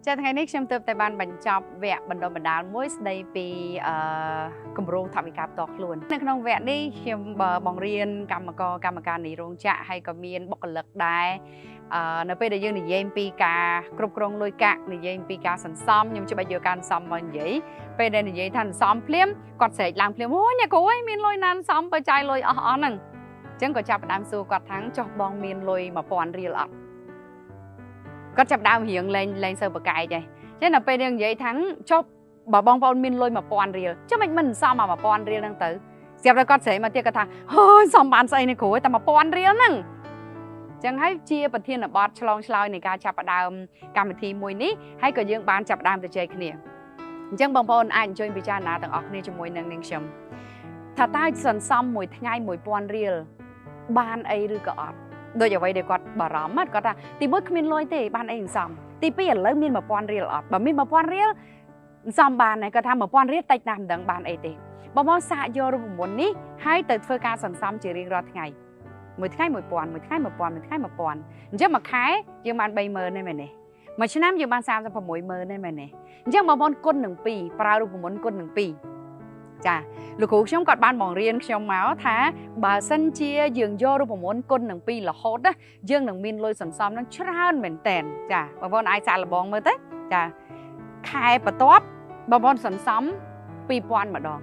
จะថ្ងៃនេះខ្ញុំទើបតែបានបញ្ចប់វគ្គបណ្ដុះបណ្ដាលមួយស្ដីពីគម្រោងថវិកាផ្ទាល់ខ្លួននៅក្នុងវគ្គនេះខ្ញុំបង្រៀនកម្មការនៃរោងចក្រហើយក៏មានបុគ្គលិកដែរនៅពេលដែលយើងនិយាយពីការគ្រប់គ្រងលុយកាក់និយាយពីការសន្សំខ្ញុំច្បាច់យកការសន្សំមកនិយាយពេលដែលនិយាយថាសន្សំភ្លាមគាត់ស្រែកឡើងភ្លាមអូអ្នកគ្រូអើយមានលុយណានសន្សំបើចាយលុយអស់ហ្នឹងអញ្ចឹងក៏ចាប់ផ្ដើមសួរគាត់ថាចុះបងមានលុយ 1000 រៀលអត់គាត់ចាប់ដើមរៀងលេងសើបកាយដែរចឹងដល់ពេលយើងនិយាយថាចុះបើបងប្អូនមានលុយ 1000 រៀលចុះមិនសំមក 1000 រៀលហ្នឹងទៅស្រាប់តែគាត់ស្រែកមកទៀតគាត់ថាហើយសំបានស្អីនេះគ្រូតែ 1000 រៀលហ្នឹងចឹងហើយជាប្រធានបទឆ្លងឆ្លើយនៃការចាប់ផ្ដើមកម្មវិធីមួយនេះហើយក៏យើងបានចាប់ផ្ដើមទៅជែកគ្នាអញ្ចឹងបងប្អូនអាចអញ្ជើញពិចារណាទាំងអស់គ្នាជាមួយនឹងនាងខ្ញុំថាតើសន្សំមួយថ្ងៃ 1000 រៀលបានអីឬក៏អត់ដូចអ្វីដែលគាត់បារម្ភគាត់ថាទី1គ្មានលុយទេបានអីសន្សំទី2ឥឡូវមាន 1000 រៀលអត់បើមាន 1000 រៀលសន្សំបានហើយគាត់ថា 1000 រៀលតិចណាស់មិនដឹងបានអីទេបងប្អូនសាកយករូបមន្តនេះហើយទៅធ្វើការសន្សំជារៀងរាល់ថ្ងៃមួយថ្ងៃ 1000 មួយថ្ងៃ 1000 មួយថ្ងៃ 1000 អញ្ចឹងមួយខែយើងបាន 30000 ទេមែនទេមួយឆ្នាំយើងបាន 360000 ទេមែនទេអញ្ចឹងបងប្អូនគុណនឹង2ប្រើរូបមន្តគុណនឹង2ចាលោកគ្រូខ្ញុំគាត់បានបង្រៀនខ្ញុំមកថាបើសិនជាយើងយករូបមន្តគុណនឹង2រហូតណាយើងនឹងមានលុយសន្សំនឹងច្រើនមែនតែនចាបងប្អូនអាចសាកល្បងមើលទៅចាខែបន្ទាប់បងប្អូនសន្សំ2000ម្ដង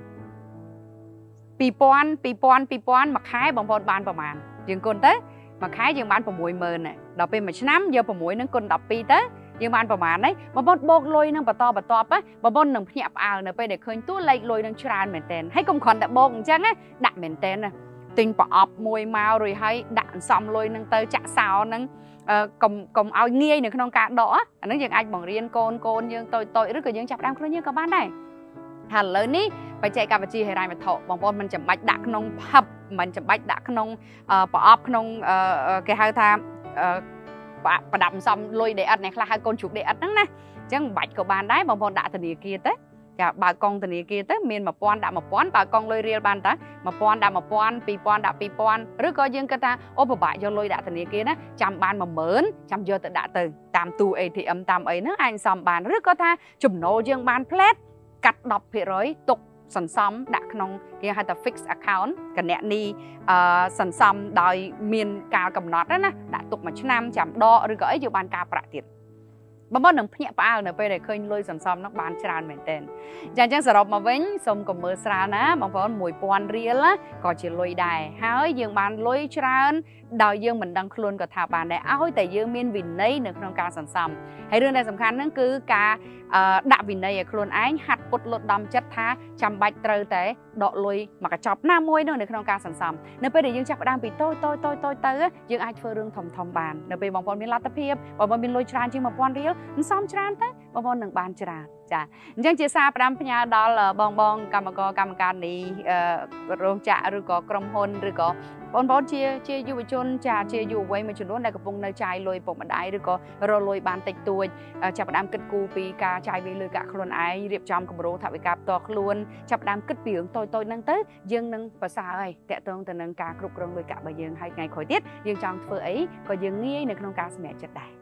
2000មួយខែបងប្អូនបានប្រមាណយើងគុណទៅមួយខែយើងបាន60000ដល់ពេលមួយឆ្នាំយក6នឹងគុណ12ទៅយើងបានប្រមាណហើយបងប្អូនបូកលុយនឹងបន្តបងប្អូននឹងភ្ញាក់ផ្អើលនៅពេលដែលឃើញតួលេខលុយនឹងច្រើនមែនតើហើយកុំគ្រាន់តែបូកអញ្ចឹងណាដាក់មែនតើទិញប្រអប់មួយមករួចហើយដាក់សំលុយនឹងទៅចាក់សោនឹងកុំឲ្យងាយនៅក្នុងការដកអាហ្នឹងយើងអាចបង្រៀនកូនយើងតូចឬក៏យើងចាប់ដើមខ្លួនយើងក៏បានដែរហើយឥឡូវនេះបច្ចេកវិទ្យាហិរញ្ញវត្ថុបងប្អូនមិនចាំបាច់ដាក់ក្នុងផឹបមិនចាំបាច់ដាក់ក្នុងប្រអប់ក្នុងគេហៅថាប្រដាប់សំលុយដេអិតអ្នកខ្លះហៅកូនជ្រូកដេអិតហ្នឹងណាអញ្ចឹងមិនបាច់ក៏បានដែរបងប្អូនដាក់ធនាគារទៅចាបើកុងធនាគារទៅមាន1000ដាក់1000បើកុងលុយរៀលបានតា1000ដាក់1000 2000ដាក់2000ឬក៏យើងគិតថាអូពិបាកយកលុយដាក់ធនាគារណាចាំបាន10000ចាំយកទៅដាក់ទៅតាមទូ ATM តាមអីហ្នឹងអាចសំបានឬក៏ថាចំណូលយើងបានផ្លែតកាត់ 10% ទុកសន្សំដាក់ក្នុងគេហៅថា fix account គណនីសន្សំដោយមានការកំណត់ណាដាក់ទុកមួយឆ្នាំចាំដកឬក៏អីយកបានការប្រាក់ទៀតបងប្អូននឹងភ្ញាក់ផ្អើលនៅពេលដែលឃើញលុយសន្សំនោះបានច្រើនមែនទែនចាអញ្ចឹងសរុបមកវិញសូមកុំមើលស្រាលណាបងប្អូន 1000 រៀលក៏ជាលុយដែរហើយយើងបានលុយច្រើនដោយយើងមិនដឹងខ្លួនក៏ថាបានដែរឲ្យតែយើងមានវិន័យនៅក្នុងការសន្សំហើយរឿងដែលសំខាន់ហ្នឹងគឺការដាក់វិន័យឲ្យខ្លួនឯងហាត់ពុតលត់ដំចិត្តថាចាំបាច់ត្រូវតែដកលុយមកកញ្ចប់ណាមួយនោះនៅក្នុងការសន្សំនៅពេលដែលយើងចាប់ផ្ដើមពីតូចទៅយើងអាចធ្វើរឿងធំបាននៅពេលបងប្អូនមានលទ្ធភាពបងប្អូនមានលុយច្រើនជាង 1000 រៀលសន្សំច្រើនទៅបងប្អូននឹងបានច្រើនចាអញ្ចឹងជាសារផ្ដាំផ្ញើដល់បងកម្មការនីរោងចក្រឬក៏ក្រុមហ៊ុនឬក៏បងប្អូនជាយុវជនចាជាយុវវ័យមួយចំនួនដែលកំពុងនៅចាយលុយពុកម្ដាយឬក៏រកលុយបានតិចតួចចាប់ផ្ដើមគិតគូរពីការចាយវាយលុយកាក់ខ្លួនឯងរៀបចំគម្រោងថវិកាផ្ទាល់ខ្លួនចាប់ផ្ដើមគិតពីរឿងតូចហ្នឹងទៅយើងនឹងប្រសើរហើយតាក់ទងទៅនឹងការគ្រប់គ្រងលុយកាក់របស់យើងហើយថ្ងៃក្រោយទៀតយើងចង់ធ្វើអីក៏យើងងាយនៅក្នុងការសម្រេចចិត្តដែរ